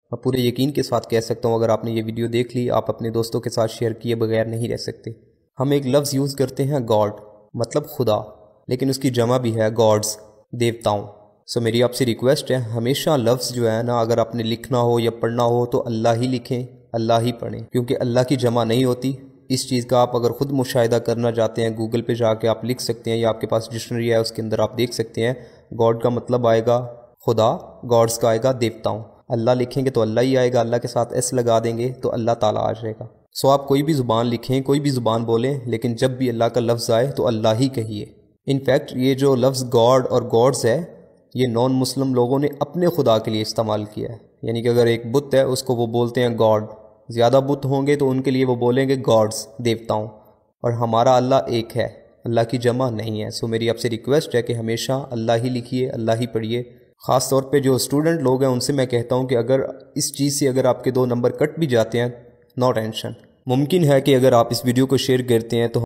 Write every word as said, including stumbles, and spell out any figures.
میں پورے یقین کے ساتھ کہہ سکتا ہوں اگر آپ نے یہ ویڈیو دیکھ لی آپ اپنے دوستوں کے ساتھ شیئر کیے بغیر نہیں رہ سکتے۔ ہم ایک لفظ یوز کرتے ہیں گاڈ، مطلب خدا، لیکن اس کی جمع بھی ہے گاڈز، دیوتاؤں۔ سو میری آپ سے ریکویسٹ ہے ہمیشہ لفظ جو ہے نا اگر آپ نے لکھنا ہو یا پڑھنا ہو تو اللہ ہی لکھیں، اللہ ہی پڑھیں، کیونکہ اللہ کی جمع نہیں ہوتی۔ اس چیز کا آپ اگر خود مشاہدہ کرنا چاہتے ہیں گوگل پہ جا کے آپ لکھ سکتے ہیں، یا آپ کے پاس ڈکشنری ہے اس کے اندر آپ دیکھ سکتے ہیں۔ گاڈ کا مطلب آئے گا خدا، گاڈز کا آئے گا دیوتاؤں۔ اللہ لکھیں گے تو اللہ ہی آئے گا، اللہ کے ساتھ ایس لگا دیں گے تو اللہ تعالیٰ آ جائے گا۔ سو آپ کوئی بھی زبان لکھیں، کوئی بھی زبان بولیں، لیکن جب بھی اللہ کا لفظ آئے تو اللہ ہی کہیے۔ انفیکٹ یہ جو لفظ گاڈ اور گاڈز ہے یہ نان مسلم لوگوں نے اپنے خدا کے لیے استعمال کیا ہے، یعنی کہ اگر ایک بت ہے اس کو وہ بولتے ہیں گاڈ، زیادہ بت ہوں گے تو ان کے لیے وہ بولیں گے گاڈز، دیوتاؤں، اور ہمارا اللہ ایک ہے، اللہ کی جمع نہیں ہے۔ سو میری آپ سے ریکویسٹ ہے کہ ہمیشہ اللہ ہی لکھیے، اللہ ہی پڑھیے۔ خاص طور پہ جو اسٹوڈنٹ لوگ ہیں ان سے میں کہتا ہوں کہ اگر اس چیز سے اگر آپ کے دو نمبر کٹ بھی جاتے ہیں نو ٹینشن، ممکن ہے کہ اگر آپ اس ویڈیو کو شیئر کرتے ہیں تو